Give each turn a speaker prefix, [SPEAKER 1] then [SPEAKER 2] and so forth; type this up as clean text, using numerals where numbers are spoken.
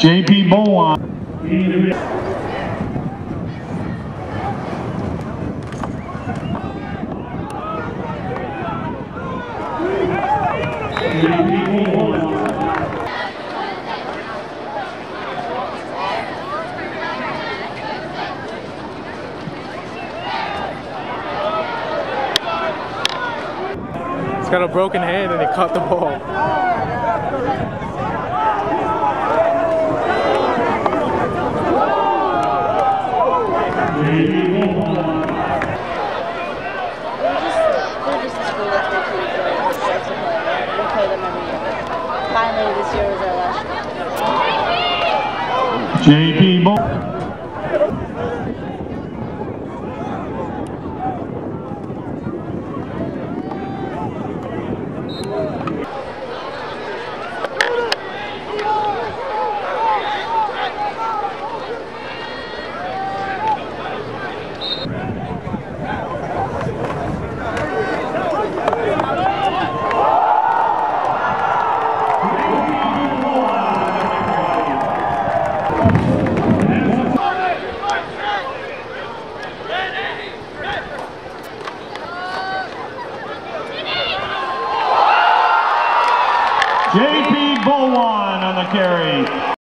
[SPEAKER 1] JP Bolwahnn.
[SPEAKER 2] He's got a broken hand and he caught the ball.
[SPEAKER 3] Finally, this year was our last year.
[SPEAKER 1] JP Bolwahnn. JP Bolwahnn on the carry.